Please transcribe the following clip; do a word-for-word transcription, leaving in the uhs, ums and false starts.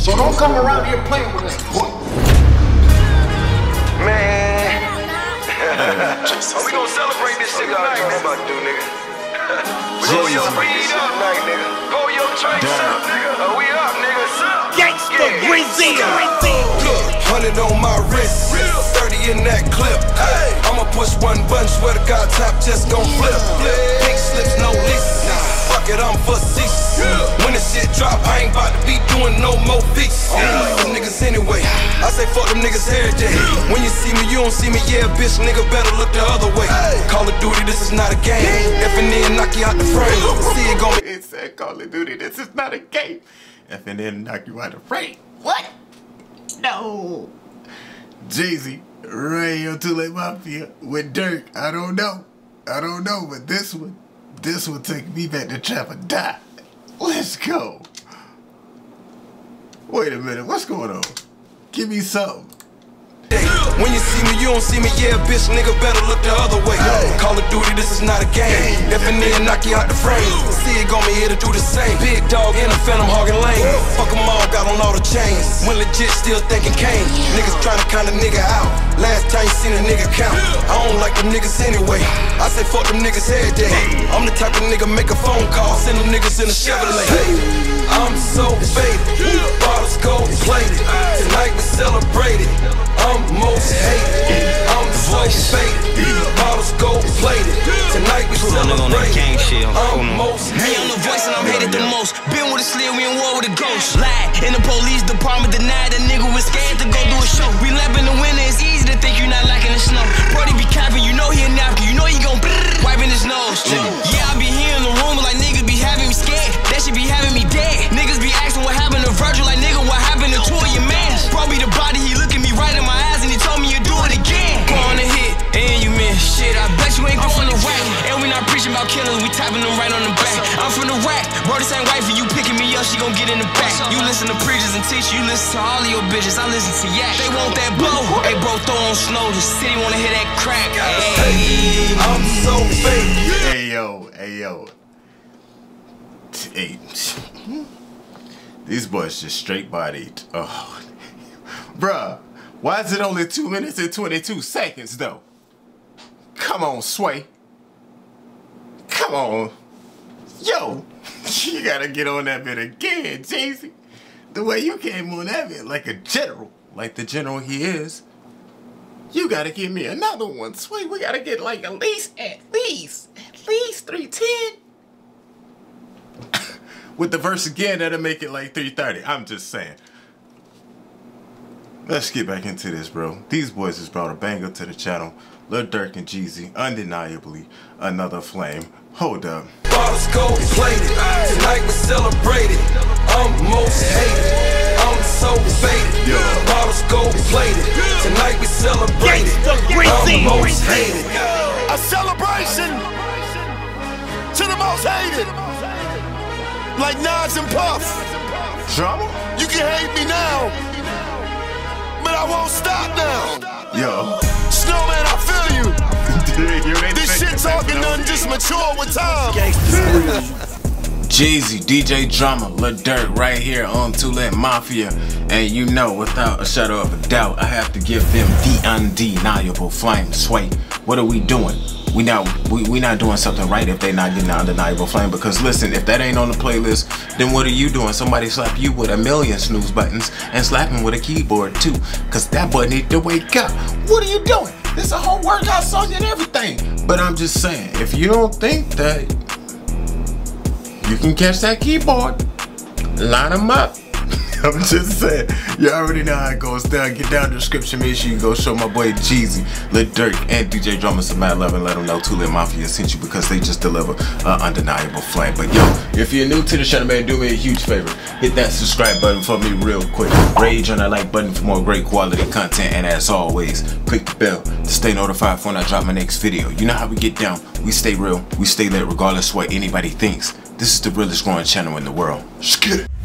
So don't come around here playing with us. Man. Are we gonna celebrate this shit tonight, nigga? About to do, nigga. Roll your weed up, tonight, nigga. Roll your drinks up, nigga. Uh, we up, nigga. Gangsta Brazil. Look, hundred on my wrist, thirty in that clip. Hey, I'ma push one button, swear to God, top just gon' flip. Pink slips, no lease. Fuck it, I'm facetious. When the shit drop, I ain't about to be doing no more beats. I don't like them niggas anyway. I say fuck them niggas every day. When you see me, you don't see me. Yeah, bitch, nigga, better look the other way. Call of Duty, this is not a game. F and N knock you out the frame. See it gon' be. It said Call of Duty, this is not a game. F and N knock you out the frame. What? No. Jeezy, right here, TooLITMafia with Durk. I don't know. I don't know, but this one, this will take me back to trap or die. Let's go. Wait a minute, what's going on? Give me something. When you see me, you don't see me. Yeah, bitch, nigga, better look the other way. Call of Duty, this is not a game. F and N knock you out the frame. See it gon' be here to do the same. Big dog in a phantom hogging lane. Fuck them all, got on all the chains. When legit, still thinking Kane. Niggas trying to count a nigga out. Last time you seen a nigga count. I don't like them niggas anyway. I say fuck them niggas every day. I'm the type of nigga make a phone call, send them niggas in a Chevrolet. I'm so faded, bottles gold plated. Tonight we celebrate it. I'm most hated. I'm so faded, bottles gold plated. Tonight we celebrate it. I'm most hated. Me, I'm the voice and I'm hated the most. Been with a slid, we in war with a ghost. Lied in the police department, denied that nigga was scared to go do a show. We lap in the winter, it's easy to think you not liking the snow. Brody be capping, you know he a napkin, you know he gon' wiping his nose. Yeah, I be here in the room like niggas be having me scared. That shit be having me dead. Niggas be asking what happened to Virgil, like nigga, what happened to two of your mans? Bro be the body, he look at me right in my eyes and he told me you do it again. Go on a hit, and you miss shit. I bet you ain't go from the rack. And we not preaching about killers, we tapping them right on the back. I'm from the rack, bro, this ain't wifey, you picking me up, she gon' get in the back. You listen to preachers and teachers, you listen to all of your bitches, I listen to yak. They want that blow, hey bro, throw on snow, the city wanna hear that crack. Hey, I'm so faded. Hey yo, hey yo. Hey. These boys just straight bodied. Oh. Bruh, why is it only two minutes and twenty-two seconds though? Come on, Sway. Come on. Yo, you gotta get on that bit again, Jeezy. The way you came on that bit like a general, like the general he is. You gotta give me another one, Sway. We gotta get like at least, at least, at least three ten. With the verse again, that'll make it like three thirty. I'm just saying. Let's get back into this, bro. These boys just brought a banger to the channel. Lil Durk and Jeezy, undeniably another flame. Hold up. Bottles gold plated. Tonight we celebrate it. I'm most hated. I'm so faded. Yo. Bottles gold plated. Tonight we celebrate it. I'm most hated. A celebration to the most hated. Like Nas and Puff. Drama? You can hate me now, but I won't stop now. Yo. Snowman, I feel you. This shit talking done just mature with time. Jeezy, D J Drama, Lil Durk right here on TooLITMafia. And you know, without a shadow of a doubt, I have to give them the undeniable flame. Sway, what are we doing? We not we, we not doing something right if they not getting the undeniable flame. Because listen, if that ain't on the playlist, then what are you doing? Somebody slap you with a million snooze buttons and slap him with a keyboard too. Cause that boy need to wake up. What are you doing? This a whole workout song and everything. But I'm just saying, if you don't think that you can catch that keyboard, line them up. I'm just saying, you already know how it goes down. Get down in the description, make sure you go show my boy Jeezy, Lil Durk, and D J Drama some mad love and let them know TooLITMafia sent you because they just deliver an undeniable flame. But yo, if you're new to the channel, man, do me a huge favor. Hit that subscribe button for me real quick. Rage on that like button for more great quality content. And as always, click the bell to stay notified for when I drop my next video. You know how we get down. We stay real. We stay lit regardless of what anybody thinks. This is the realest growing channel in the world. Skid it.